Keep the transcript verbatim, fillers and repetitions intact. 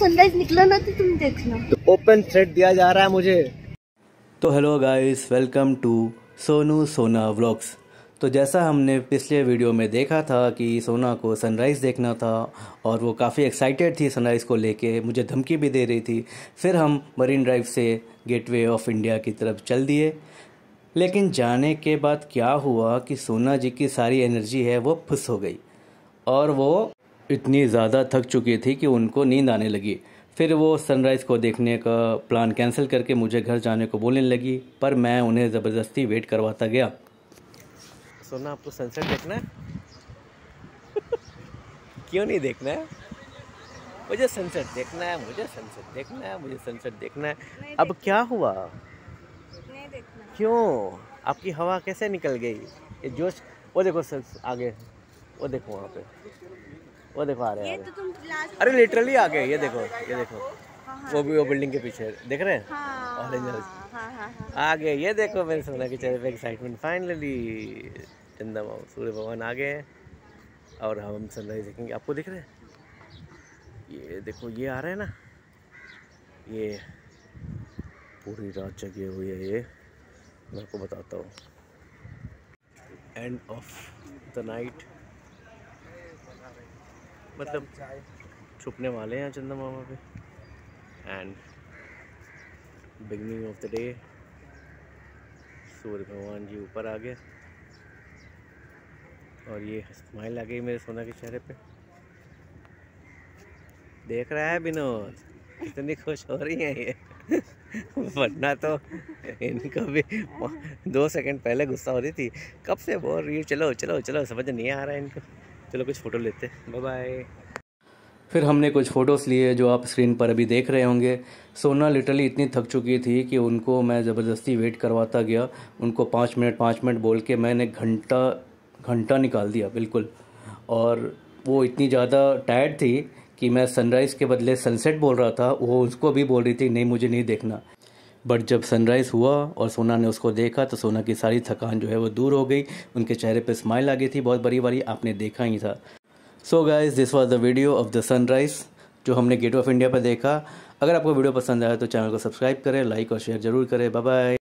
Sunrise निकला ना तो तुम देखना। तो ओपन थ्रेड दिया जा रहा है मुझे। तो hello guys, welcome to Sonu Sona vlogs. तो जैसा हमने पिछले वीडियो में देखा था कि सोना को सनराइज़ देखना था और वो काफ़ी एक्साइटेड थी सनराइज़ को लेके, मुझे धमकी भी दे रही थी। फिर हम मरीन ड्राइव से गेटवे ऑफ इंडिया की तरफ चल दिए। लेकिन जाने के बाद क्या हुआ कि सोना जी की सारी एनर्जी है वो फुस हो गई और वो इतनी ज़्यादा थक चुकी थी कि उनको नींद आने लगी। फिर वो सनराइज़ को देखने का प्लान कैंसिल करके मुझे घर जाने को बोलने लगी, पर मैं उन्हें ज़बरदस्ती वेट करवाता गया। सोना, आपको सनसेट देखना है? क्यों नहीं देखना है? मुझे सनसेट देखना है, मुझे सनसेट देखना है, मुझे सनसेट देखना है। अब क्या हुआ? नहीं देखना। क्यों? आपकी हवा कैसे निकल गई? ये जोश, वो देखो सर आगे, वो देखो वहाँ पे, वो देखो आ रहे हैं। तो तुम लास्ट अरे लिटरली आ गए, ये देखो, ये देखो, वो भी वो बिल्डिंग के पीछे देख रहे हैं। हाँ, ऑरेंज हाँ, हाँ, हाँ। आ गए, ये देखो मेरे सोना के चेहरे पे एक्साइटमेंट। फाइनली चंदा बाबू, सूर्य भगवान आ गए हैं और हम सनराइज देखेंगे। आपको दिख रहे हैं? ये देखो, ये आ रहे हैं ना, ये पूरी रात जगे हुई है। ये मैं आपको बताता हूँ, एंड ऑफ द नाइट, मतलब छुपने वाले हैं चंदा मामा पे, and beginning of the day. Surya भगवान जी ऊपर आ गए और ये स्माइल आ गई मेरे सोना के चेहरे पे। देख रहा है विनोद, कितनी खुश हो रही हैं ये। वरना तो इनको भी दो सेकंड पहले गुस्सा हो रही थी, कब से बोल रही है चलो चलो चलो, समझ नहीं आ रहा है इनको। चलो कुछ फ़ोटो लेते हैं, बाय बाय। फिर हमने कुछ फ़ोटोज़ लिए जो आप स्क्रीन पर अभी देख रहे होंगे। सोना लिटरली इतनी थक चुकी थी कि उनको मैं ज़बरदस्ती वेट करवाता गया। उनको पाँच मिनट पाँच मिनट बोल के मैंने घंटा घंटा निकाल दिया बिल्कुल। और वो इतनी ज़्यादा टायर्ड थी कि मैं सनराइज़ के बदले सनसेट बोल रहा था, वो उसको भी बोल रही थी नहीं मुझे नहीं देखना। बट जब सनराइज़ हुआ और सोना ने उसको देखा तो सोना की सारी थकान जो है वो दूर हो गई। उनके चेहरे पे स्माइल आ गई थी बहुत बड़ी बड़ी, आपने देखा ही था। So guys, this was the video of the sunrise जो हमने गेटवे ऑफ इंडिया पर देखा। अगर आपको वीडियो पसंद आया तो चैनल को सब्सक्राइब करें, लाइक और शेयर ज़रूर करें। Bye bye.